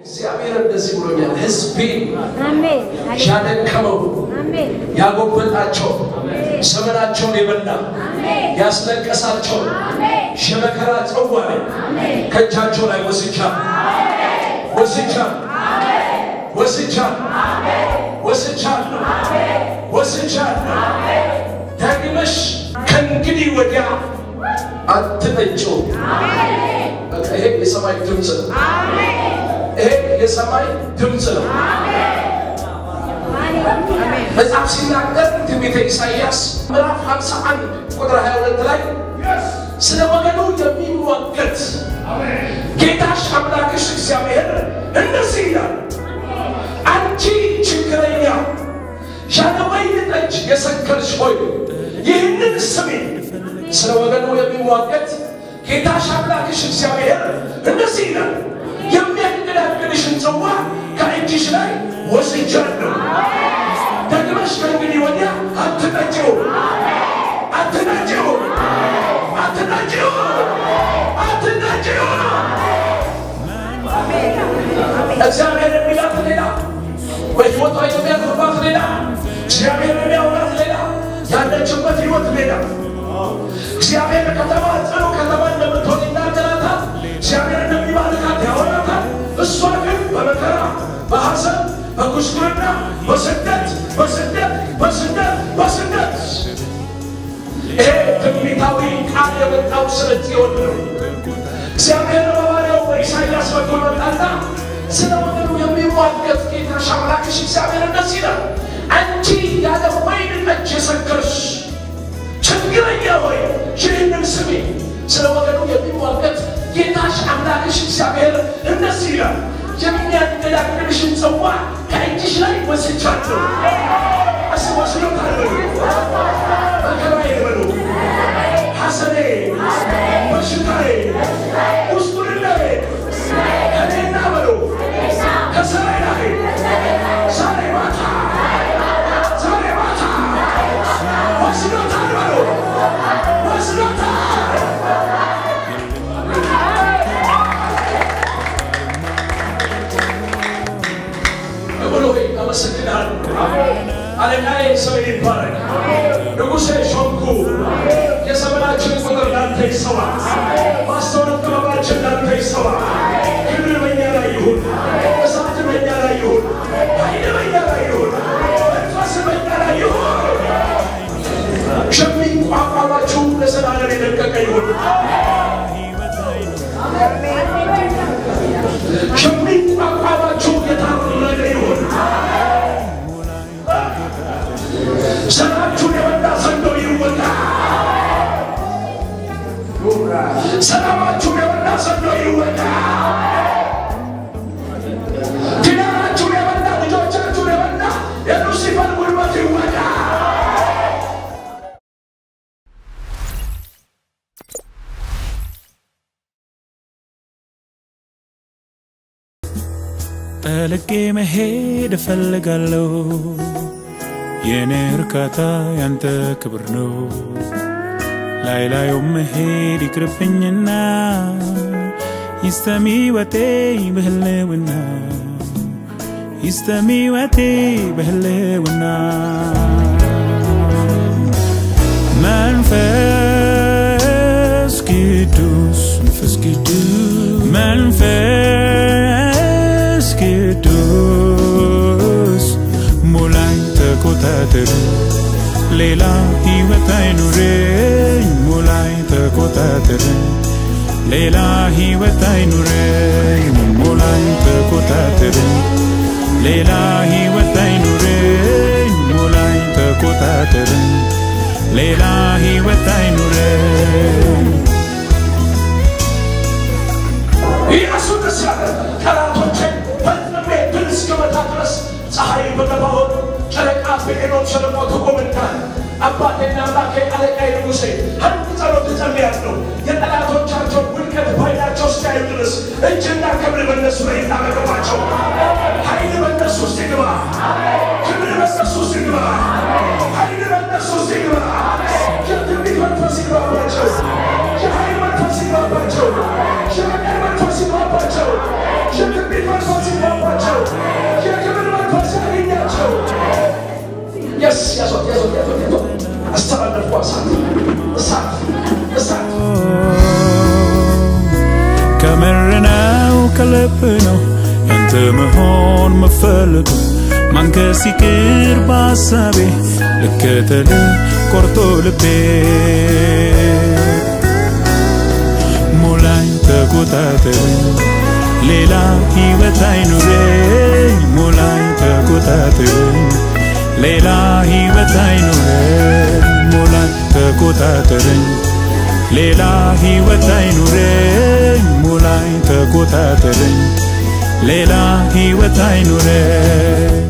እግዚአብሔር እንደዚህ ብሎኛል ሕዝቤን አሜን ያደከመው አሜን ያጎበጣቸው ሰመናቸውን የበላ አሜን ያስለቀሳቸው አሜን ሸመከራ ጽዋኔ አሜን ከእጃቸው ላይ ወስጃለሁ ደግመሽ ከእንግዲህ ወዲያ አትጠጪው አሜን በቃ ይሄ የሰማይ ድምጽ ነው አሜን ይሄ የሰማይ ድምጽ ነው አሜን መጽሐፍ ሲናገር ትንቢተ ኢሳይያስ ምዕራፍ 51 ቁጥር 22 ላይ ስለ ወገኑ የሚዋገት ጌታሽ አምላክሽ እግዚአብሔር እንደዚህ ይላል አንቺ ችግረኛ ያለ ወይን ጠጅ የሰከርሽ ሆይ ይህንን ስሚ ስለ ወገኑ የሚዋገት ጌታሽ አምላክሽ እግዚአብሔር እንደዚህ ይላል የሚያገለግልሽን ጽዋ ከእጅሽ ላይ ወስጃለሁ ደግመሽ ከእንግዲህ ወዲያ አትጠጪው እግዚአብሔር የሚላት ሌላ ወይወጣ የሚያደርባት ሌላ እግዚአብሔር የሚያወራት ሌላ ያለችበት ሕይወት ሌላ እግዚአብሔር ከተማ ጽኑ ከተማ እንደምትሆን ይናገራታል እግዚአብሔር እንደሚባርካት ያወራታል እሷ ግን በመከራ በሐዘን በጉስቁልና በስደት ይሄ ትንቢታዊ ቃል የመጣው ስለ ጽዮን ነው እግዚአብሔር በባሪያው በኢሳይያስ በኩል መጣና ስለ ወገኑ የሚዋገት ጌታሽ አምላክሽ እግዚአብሔር እንደዚህ ይላል አንቺ ያለ ወይን ጠጅ የሰከርሽ ችግረኛ ሆይ ይህንን ስሚ ስለ ወገኑ የሚዋገት ጌታሽ አምላክሽ እግዚአብሔር እንደዚህ ይላል የሚያገለግልሽን ጽዋ ከእጅሽ ላይ ወስጃለሁ ወስዶታል መከራዬ በሉ ሐዘኔ በሽታዬ ጉስቁልናዬ ከኔና በሉ ከሰማይ ላይ ዛሬ ማታ ወስዶታል በሉ ወስዶታል እብሎይ አመሰግናለሁ አለቃዬ ሰው ይባረክ ንጉሴ ሾምኩ የዘመናችን ቁጥር ላንተ ይሰዋ ማስተዋል ጥበባችን ላንተ ይሰዋ ክብር በእኛ ላይ ይሁን እሳት በእኛ ላይ ይሁን ኃይል በእኛ ላይ ይሁን መንፈስ በእኛ ላይ ይሁን የሚቋቋማችሁ ለዘላለም የደቀቀ ይሁን የሚቋቋማችሁ የታረደ ይሁን ሰላማችሁ የበላ ዘንዶ ይወጣ ሰላማችሁ የበላ ዘንዶ ይወጣ ትዳራችሁ የበላ ልጆቻችሁ የበላ የሉሲፈር ጉልበት ይወጣ ጠልቄ መሄድ እፈልጋለሁ የኔ እርካታ ያንተ ክብር ነው ላይ ላዩም መሄድ ይቅርብኝና ይስተሚ ወቴ በህልውና ይስተሚ ወቴ በህልውና መንፈስ ቅዱስ ሙላኝ ተቆጣጠር ሌላ ሕይወት አይኑረኝ ሙላኝ ተቆጣጠር ሌላ ሕይወት አይኑረኝ ሙላኝ ተቆጣጠር ሌላ ሕይወት አይኑረኝ ሙላኝ ተቆጣጠር ሌላ ሕይወት አይኑረኝ ኢየሱስ ተሰለ ከራቶቼ ፈጥሜ ድንስ ከመታድረስ ፀሐይ በገባው ጨረቃ በሄኖም ሸለቆ ተቆምታል አባቴና አምላኬ አለቃዬ ንጉሴ አንድ ጸሎት ጸልያለሁ የጠላቶቻቸው ውድቀት ባይናቸው እስኪያዩ ድረስ እጅና ክብር በእነሱ ላይ ይታረቅባቸው ኃይል በእነሱ ውስጥ ይግባ ክብር በእነሱ ውስጥ ይግባ ኃይል በእነሱ ውስጥ ይግባ የትንቢት መንፈስ ይግባባቸው የኃይል መንፈስ ይግባባቸው የመቀር መንፈስ ይግባባቸው የትንቢት መንፈስ ይግባባቸው የክብር መንፈስ ያገኛቸው Yes, አስተላለፉ እሳት ከምርነው ከልብ ነው ያንተ መሆን መፈለጉ ማንከስ ይቅር በሐሳቤ ልከተል ቆርጦ ልቤ ሙላኝ ተቆጣጠረኝ ሌላ ሕይወት አይኑረኝ ሙላኝ ተቆጣጠረኝ ሌላ ሕይወት አይኑረኝ ሙላኝ ተቆጣጠረኝ ሌላ ሕይወት አይኑረኝ ሙላኝ ተቆጣጠረኝ ሌላ ሕይወት አይኑረኝ